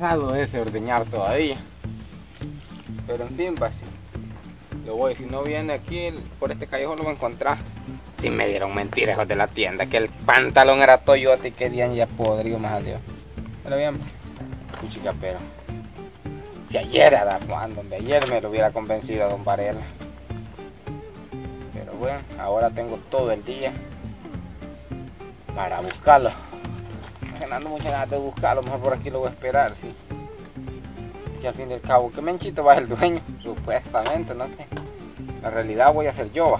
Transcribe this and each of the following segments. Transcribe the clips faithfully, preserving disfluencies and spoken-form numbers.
Pasado ese ordeñar todavía. Pero en fin, pues, lo voy, si no viene aquí por este callejón lo voy a encontrar. Si me dieron mentiras hijos de la tienda, que el pantalón era Toyota y querían ya podrido, más a Dios. Pero bien, puchica, pero si ayer era cuando, de ayer me lo hubiera convencido a don Varela. Pero bueno, ahora tengo todo el día para buscarlo. No ando muchas ganas de buscarlo, mejor por aquí lo voy a esperar, sí. Que al fin y al cabo, que Menchito va a ser el dueño, supuestamente, ¿no? Que la realidad voy a ser yo.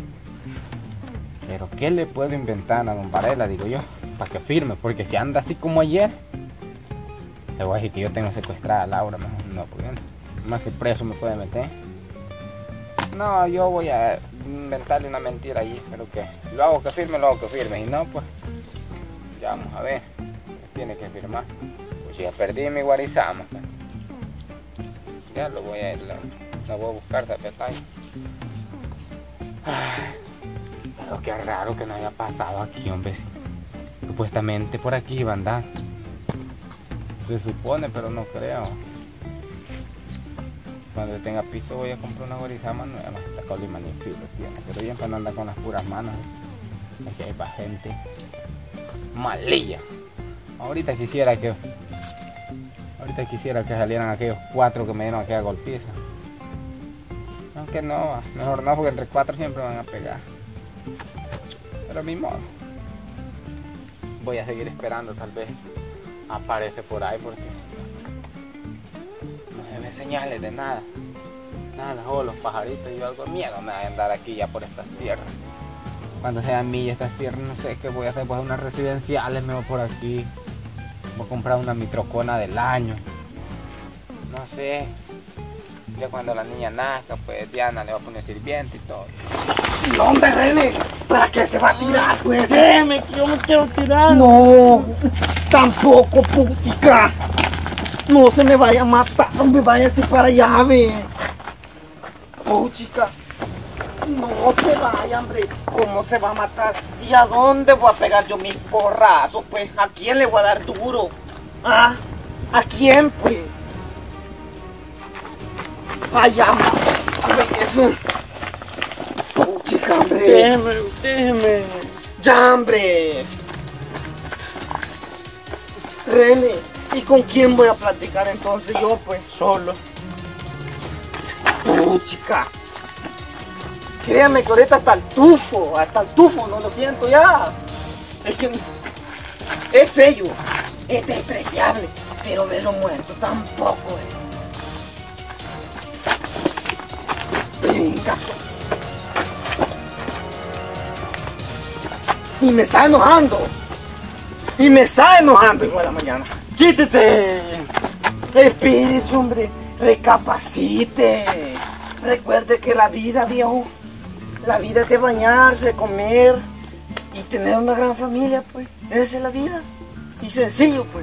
Pero ¿qué le puedo inventar a don Varela, digo yo? Para que firme, porque si anda así como ayer, le voy a decir que yo tengo secuestrada a Laura, mejor no, porque más que preso me puede meter. No, yo voy a inventarle una mentira allí, pero que lo hago que firme, lo hago que firme, y no, pues, ya vamos a ver, tiene que firmar. Pues ya perdí mi guarizama, pues. Ya lo voy a, lo, lo voy a buscar de apetito. Pero qué raro que no haya pasado aquí, hombre. Supuestamente por aquí iba a andar. Se supone, pero no creo. Cuando tenga piso voy a comprar una guarizama nueva. Esta colima ni filo tiene. Pero bien para no andar con las puras manos. Aquí hay para gente malilla. Ahorita quisiera que... Ahorita quisiera que salieran aquellos cuatro que me dieron aquella golpiza. Aunque no, mejor no, porque entre cuatro siempre van a pegar. Pero mi modo. Voy a seguir esperando, tal vez aparece por ahí porque no se ve señales de nada. Nada, o los pajaritos y algo de miedo me va a andar aquí ya por estas tierras. Cuando sean millas estas tierras, no sé qué voy a hacer, voy a unas residenciales, me voy por aquí. Voy a comprar una mitrocona del año. No sé. Ya cuando la niña nazca, pues Diana le va a poner sirviente y todo. No, hombre, René, ¿para qué se va a tirar, pues? Déjeme que yo me quiero tirar. No, tampoco, puchica. No se me vaya a matar, hombre, váyase para allá, ve. Puchica. No se vaya, hombre. ¿Cómo se va a matar? ¿Y a dónde voy a pegar yo mis porrazos, pues? ¿A quién le voy a dar duro? ¿Ah? ¿A quién, pues? Vaya, eso. Puchica, hombre. Déjeme, déjeme. Ya, hombre. René, ¿y con quién voy a platicar entonces yo, pues? Solo. Puchica. Créame que ahorita hasta el tufo, hasta el tufo, no lo siento ya. Es que es feo, es despreciable, pero verlo muerto tampoco es. Venga. Y me está enojando. Y me está enojando igual a la mañana. ¡Quítete! Espírese, hombre, recapacite. Recuerde que la vida, viejo, la vida es de bañarse, comer y tener una gran familia, pues. Esa es la vida. Y sencillo, pues.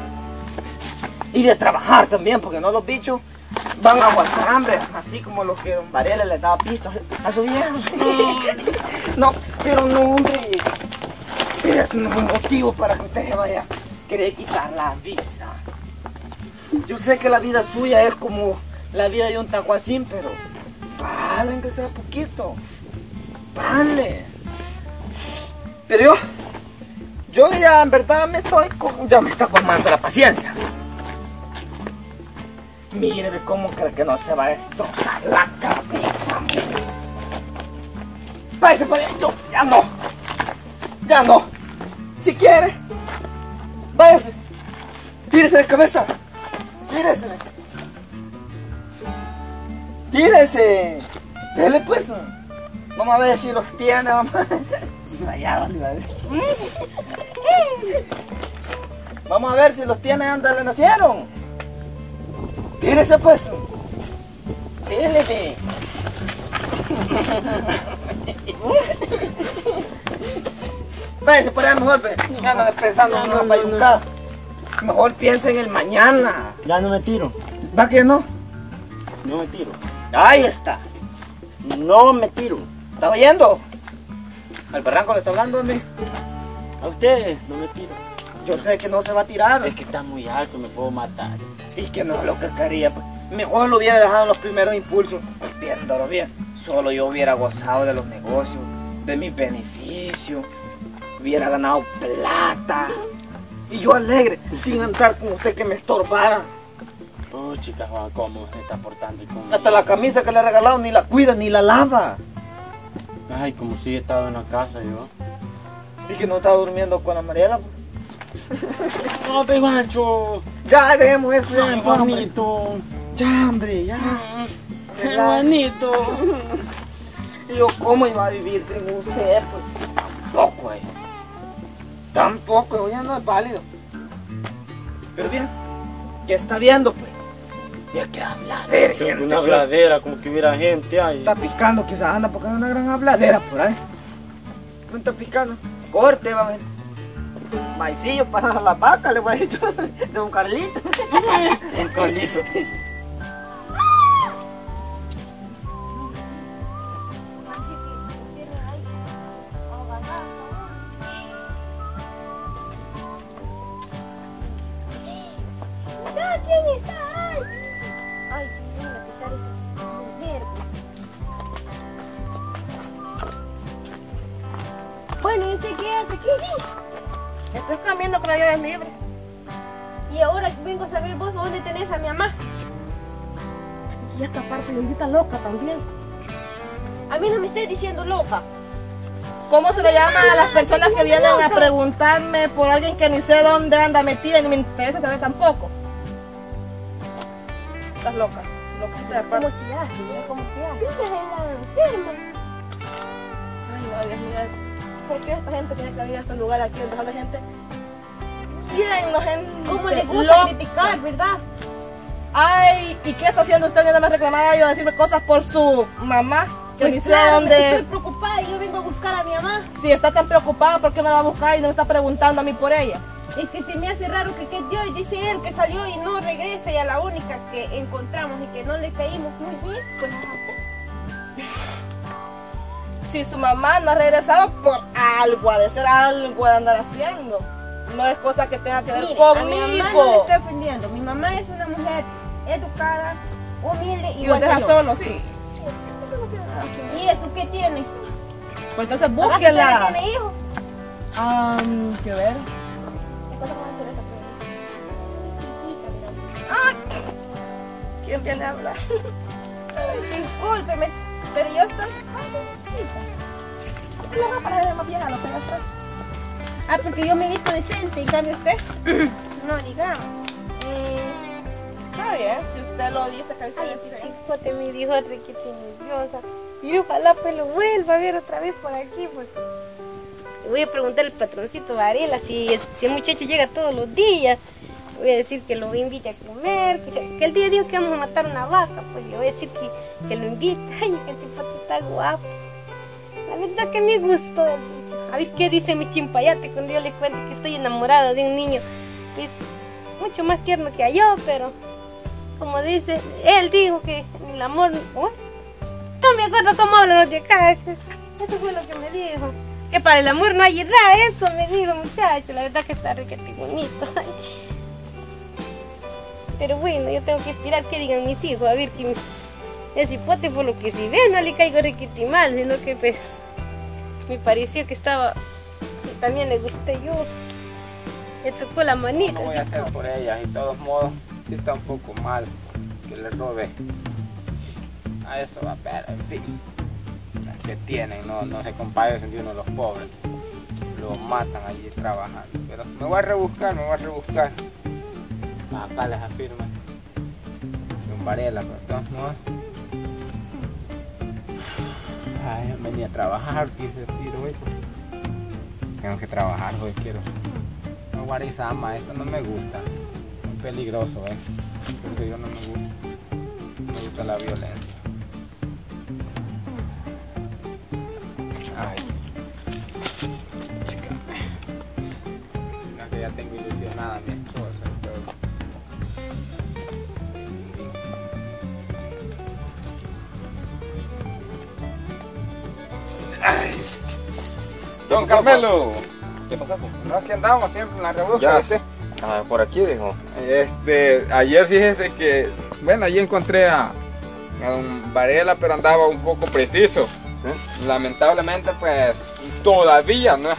Y de trabajar también, porque no los bichos van a aguantar hambre, así como los que don Varela les daba pistas a su viejo. No, pero no, hombre. Pero eso no es un motivo para que usted se vaya a querer quitar la vida. Yo sé que la vida suya es como la vida de un tacuacín, pero vale que sea poquito. Vale. Pero yo, yo ya en verdad me estoy, ya me está formando la paciencia. Mire cómo cree que no se va a destrozar la cabeza. Váyase para adentro. Ya no. Ya no. Si quiere, váyase. Tírese de cabeza. Tírese. Tírese. Dele pues. Vamos a ver si los tiene. Vamos a ver. Vamos a ver si los tiene donde le nacieron. Tírese pues. Tírese. Váyase por allá mejor, ve. Ya no pensando en una payuncada. Mejor piensa en el mañana. Ya no me tiro. ¿Va que no? No me tiro. Ahí está. No me tiro. ¿Está oyendo? Al barranco le está hablando a mí. A usted no me tiro. Yo sé que no se va a tirar. Es que está muy alto, me puedo matar. Y que no es lo que quería. Pues. Mejor lo hubiera dejado en los primeros impulsos. Pues viéndolo bien. Solo yo hubiera gozado de los negocios, de mis beneficios. Hubiera ganado plata. Y yo alegre, sin andar con usted que me estorbara. Oh, chicas, cómo se está portando. Cómo... Hasta la camisa que le he regalado ni la cuida ni la lava. Ay, como si he estado en la casa yo. Y que no está durmiendo con la Mariela. No, Peguancho. Ya, dejemos eso. Ya, Qué hombre. bonito. Ya, hombre, ya. Qué bonito. Y yo, ¿cómo iba a vivir sin usted? Pues tampoco, eh. Tampoco, ya no es válido. Pero bien, ¿qué está viendo, pues? Ya que habladera, gente. Una habladera, como que hubiera gente ahí. Está picando, quizás anda porque hay una gran habladera por ahí. ¿No está picando? Corte, va a ver. Maicillo para la vaca, le voy a decir yo, de un Carlito. Un Carlito. ¿Quién está? Ay, ay, qué linda que está esa mujer. Bueno, ¿y usted qué hace aquí? Estoy cambiando que la llave es libre. Y ahora vengo a saber vos dónde tenés a mi mamá. Y esta parte bendita loca también. A mí no me estés diciendo loca. ¿Cómo se le llama a las personas que vienen a preguntarme por alguien que ni sé dónde anda metida y ni me interesa saber tampoco? Estás loca, loquita de ¿Cómo parte. se hace? Mira cómo se hace. Mira la enferma. Ay, no, Dios mío. ¿Por qué esta gente tiene que venir a estos lugares aquí donde sale gente bien, no gente ¿Cómo le gusta loca? criticar, verdad? Ay, ¿y qué está haciendo usted? Viene a reclamar y a decirme cosas por su mamá, que Pues ni sé claro, dónde... estoy preocupada y yo vengo a buscar a mi mamá. Si está tan preocupada, ¿por qué no la va a buscar y no me está preguntando a mí por ella? Es que se me hace raro que, que Dios dice él que salió y no regresa y a la única que encontramos y que no le caímos muy bien, pues Si su mamá no ha regresado por algo, ha de ser algo de andar haciendo. No es cosa que tenga que ver mire, conmigo. a mi mamá no le estoy ofendiendo. Mi mamá es una mujer educada, humilde Y lo igual que deja yo. solo, sí. Eso no tiene nada que ver. ¿Y eso qué tiene? Pues entonces ¿Acaso búsquela. usted tiene hijos? Ah, ¿qué ver? ¿Qué cosa más interesa por Ah, ¿quién viene a hablar? Ay, discúlpeme, pero yo estoy... La ropa la de más vieja, no se la trae. Ah, porque yo me he visto decente, ¿y cambia usted? No, digamos. Eh, Está bien, si usted lo dice, que ay, sí. ese cipote me dijo requete nerviosa. Y ojalá pues lo vuelva a ver otra vez por aquí, porque... Le voy a preguntar al patroncito Varela si, es- si el muchacho llega todos los días. Voy a decir que lo invite a comer, que, se- que el día dijo que vamos a matar una vaca, pues le voy a decir que, que lo invite. Ay, que el cipote está guapo. La verdad que me gustó. A ver qué dice mi chimpayate cuando yo le cuento que estoy enamorada de un niño. Pues mucho más tierno que yo, pero como dice, él dijo que el amor... Bueno, no me acuerdo cómo hablan los de acá. Eso fue lo que me dijo. Que para el amor no hay edad, eso me dijo muchacho. La verdad que está riquete bonito. Pero bueno, yo tengo que esperar que digan mis hijos, a ver que ese hipote por lo que si ve no le caigo riquete mal, sino que pues me pareció que estaba, que también le gusté yo. Le tocó la manita. No voy a así hacer como- por ella, y de todos modos, sí está un poco mal que le robe a eso, va, pero en fin, las que tienen, no, no se compadecen de uno de los pobres, lo matan allí trabajando, pero me voy a rebuscar, me voy a rebuscar, acá les afirma, de un Varela, pero de todos modos, ay, venía a trabajar, quise tiro hoy, tengo que trabajar hoy, quiero. No, Guarizama, esto no me gusta. Muy peligroso, ¿eh? Porque yo no me gusta. Me gusta la violencia. Ay. Chica. No, que ya tengo ilusionada a mi esposa y todo. Ay. Don Carmelo. ¿Qué pasó? Pues? No, aquí andamos siempre en la rebusca, Ya. ¿viste? Ah, por aquí dijo. Este, ayer fíjese que, bueno, allí encontré a, a don Varela, pero andaba un poco preciso. ¿Eh? Lamentablemente, pues, todavía no es,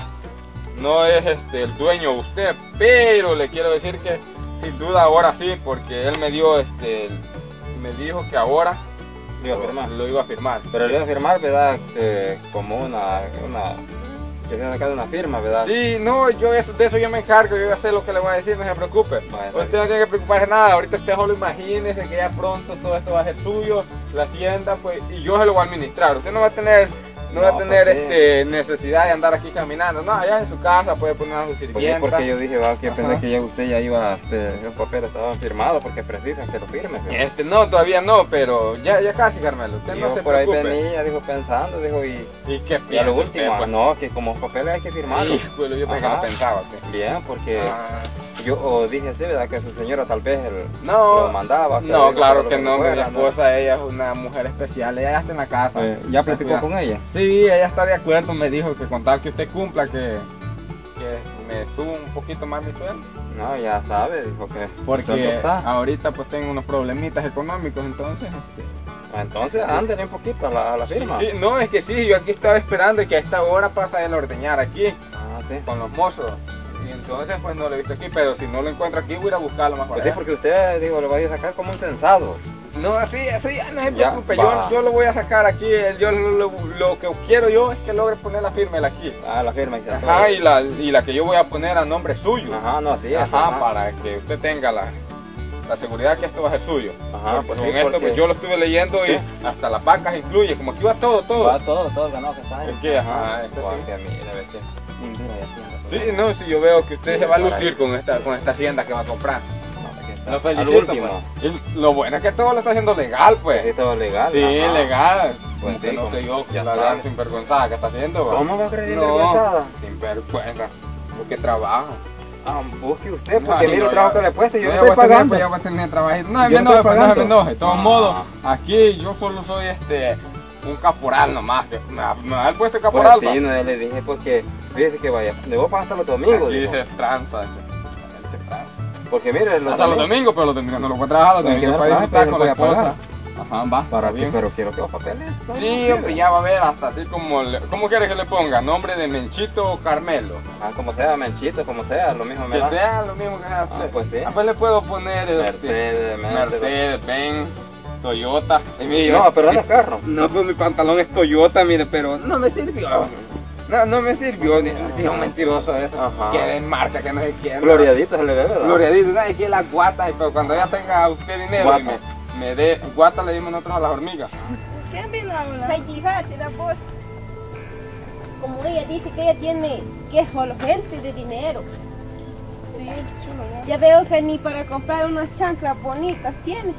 no es este, el dueño usted, pero le quiero decir que sin duda ahora sí, porque él me dio, este, me dijo que ahora Lo iba a firmar. lo iba a firmar. Pero le iba a firmar, ¿verdad? Eh, como una, una, que se saca de una firma, ¿verdad? Sí, no, yo eso, de eso yo me encargo, yo ya sé lo que le voy a decir, no se preocupe. Vale, Usted no tiene que preocuparse nada, ahorita usted solo imagínese que ya pronto todo esto va a ser suyo, la hacienda, pues, y yo se lo voy a administrar. Usted no va a tener, no, No, va a tener pues sí. este, necesidad de andar aquí caminando, no, allá en su casa puede poner a su Pues sí, sirvienta. porque yo dije, va, que Ajá. pensé que ya usted ya iba, este, los papeles estaban firmados porque precisan que lo firme. ¿verdad? Este, no, todavía no, pero ya, ya casi, Carmelo, usted Y no yo se por ahí preocupe. venía, dijo, pensando, dijo, y, ¿Y qué y a piensa lo usted, último, pues? no, que como papeles hay que firmarlos. Híjole, yo pensé que Ajá. no pensaba usted. Bien, porque Ah. yo o dije así, ¿verdad? Que su señora tal vez el, No, lo mandaba. no, digo, claro pero que lo no, mi fuera, esposa, ella es una mujer especial, ella ya está en la casa. Eh, ¿Ya platicó Cuidado. con ella? Sí, ella está de acuerdo, me dijo que con tal que usted cumpla, que, que me suba un poquito más mi sueldo. No, ya sabe, dijo que sueldo Porque está. ahorita pues tengo unos problemitas económicos, entonces... este, Entonces, ándale un poquito a la, a la firma. Sí, sí, no, es que sí, yo aquí estaba esperando y que a esta hora pasa él a ordeñar aquí, Ah, sí. con los mozos. Y entonces pues no lo he visto aquí, pero si no lo encuentro aquí voy a ir a buscarlo más Pues para sí, allá. porque usted, digo, lo va a ir a sacar como un censado. No, así, así, ya no se Ya, preocupe, va. yo, yo lo voy a sacar aquí, yo lo, lo- lo que quiero yo es que logre poner la firma él aquí. Ah, la firma y está Ajá, todo. y la, y la que yo voy a poner a nombre suyo. Ajá, no, así es. Ajá, para que usted tenga la, la seguridad que esto va a ser suyo. Ajá, Porque pues con sí, esto porque- pues yo lo estuve leyendo Sí. y hasta las vacas incluye, como aquí va todo, todo. Va todo, todo el ganado que está ahí. Es que, ajá, esto Guau, sí. que mira, ve que lindura de hacienda. Sí, no, si yo veo que usted Sí, se va a para lucir ahí. con esta, con esta hacienda que va a comprar. No, aquí está. Lo Al felicito, último. pues. Y lo bueno es que todo lo está haciendo legal, Pues sí, pues. todo legal. Sí, ajá. legal. Pues Como que sí, no como- sé yo, ya la sabe. gran sinvergüenzada que está haciendo. ¿va? ¿Cómo va a creer No, sinvergüenzada? sinvergüenza. Porque trabajo. Ah, busque usted, No, porque no, mire no, el trabajo ya- que le he puesto y yo no, le ya estoy voy a tener, pagando. pues, ya voy a tener trabajito. No, Yo me no enoje, estoy pues, no se me pagando. enoje. De todos Ah. modos, aquí yo solo soy este un caporal nomás. que Me, ha- me da el puesto de caporal. Pues sí, no, ya le dije, pues que, fíjese que vaya, le voy a pagar hasta los domingos, Aquí dijo. es tranza. La gente es tranza. Porque mire, los Hasta los domingos, domingos, pero los domingos no lo voy a trabajar. Los Pues, domingos que no para trabaje, disfrutar pero con voy la a pagar. esposa. Ajá, va. para está que, bien. pero quiero que los papeles. no Sí, sirven. hombre, ya va a ver hasta así como, le- ¿cómo quiere que le ponga? ¿Nombre de Menchito o Carmelo? Ah, como sea, Menchito, como sea, lo mismo me Que da. sea lo mismo que sea usted. Ah, pues sí. Ah, pues le puedo poner este, Mercedes, Mercedes. Mercedes, Benz, Toyota. Y mire, No, yo- pero no es carro. No, pues mi pantalón es Toyota, mire, pero no me sirvió. No, no me sirvió, ni si es un mentiroso eso. Ajá. Que es marca, que no sé quién. Gloriadito se le ve, ¿verdad? Gloriadito, ¿sabes qué? La guata, pero cuando ya tenga usted dinero y Guata. me, me dé, guata le dimos nosotros a las hormigas. ¿Quién vino a hablar? Ay, fíjate, la voz. Como ella dice que ella tiene, que es solo gente de dinero. Sí, chulo, ¿no? Ya veo que ni para comprar unas chanclas bonitas tiene.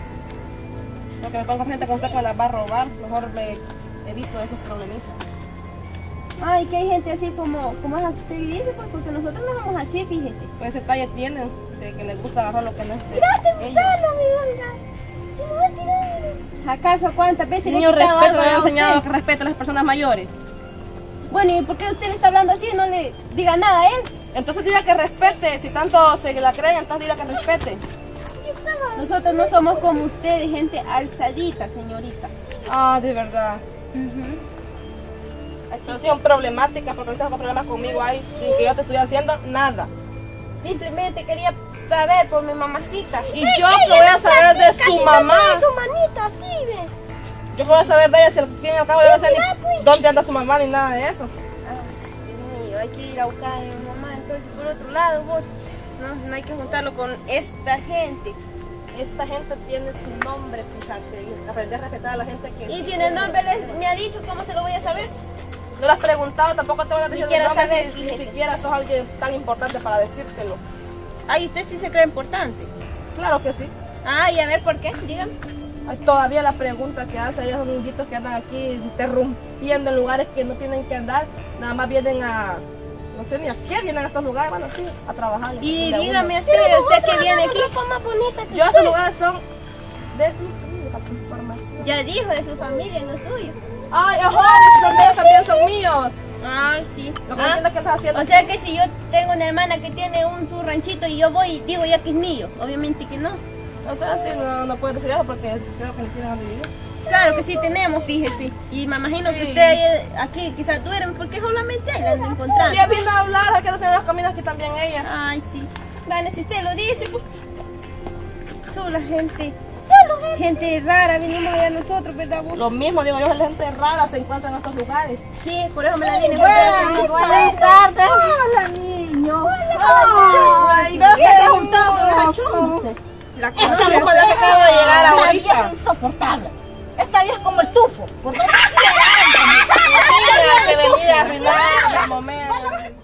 Lo que me pongo gente con usted que las va a robar, mejor me evito esos problemitas. Ay, que hay gente así como, como es la que usted dice, pues porque nosotros no somos así, fíjese. Pues ese talle tienen, de que les gusta agarrar lo que no es de Mírate, ellos. Gonzalo, mi Olga. Si no va a tirar. ¿Acaso cuántas veces Niño, le he quitado respeto, algo le he a enseñado usted? que respete a las personas mayores. Bueno, ¿y por qué usted le está hablando así? No le diga nada a él. Entonces diga que respete, si tanto se la creen, entonces diga que respete. Nosotros no somos como ustedes, gente alzadita, señorita. Ah, de verdad. Así son problemáticas, porque ahorita con problemas conmigo hay, sin que yo te estoy haciendo nada. Simplemente quería saber por mi mamacita. Y yo lo voy a saber de su mamá. Su manita, así, ve. Yo voy a saber de ella si al fin y al cabo yo no sé ni dónde anda su mamá ni nada de eso. Ah, Dios mío, hay que ir a buscar a mi mamá. Entonces, por otro lado, vos, no, no hay que juntarlo con esta gente. Esta gente tiene su nombre, fíjate, y aprender a respetar a la gente que... Y si en el nombre les- me ha dicho, ¿cómo se lo voy a saber? No lo has preguntado, tampoco te voy a decir Ni quiero el nombre, saber, si- ni fíjese. siquiera sos alguien tan importante para decírtelo. Ay, ¿usted sí se cree importante? Claro que sí. Ay, a ver, ¿por qué? Dígame. Hay todavía la pregunta que hace, hay esos niñitos que andan aquí interrumpiendo en lugares que no tienen que andar, nada más vienen a, no sé ni a qué vienen a estos lugares, bueno, sí, a trabajar. Y de dígame uno. usted, usted que viene aquí. Yo estos lugares son de mi familia, para tu información. Ya dijo de su familia, no suyo. Ay, ajá, esos son de ellos también son míos. Ay, sí. Lo que Ah, no entiendo es que estás haciendo. o sea que si yo tengo una hermana que tiene un su ranchito y yo voy, digo ya que es mío. Obviamente que no. O sea, sí, no, no puedes decir eso porque creo que no tienes donde vivir. Claro que sí tenemos, fíjese. Y me imagino que Sí. usted ahí- aquí quizás duerme porque solamente ahí la ando encontrando. Ya vino a hablar, hay que hacer las comidas aquí también ella. Ay, sí. Bueno, si usted lo dice, pues. Solo la gente. Solo gente. Gente rara, venimos allá nosotros, ¿verdad vos? Lo mismo, digo yo, la gente rara se encuentra en estos lugares. Sí, por eso me la viene Buenas, buenas tardes. Hola, niño. Ay, Veo que qué se ha juntado con las hermoso. achuntes. La Esa conoce. mujer que acaba de llegar Esta ahorita. vieja es insoportable. Esta vieja es como el tufo. Por donde Tiene que venir a arreglar el momento.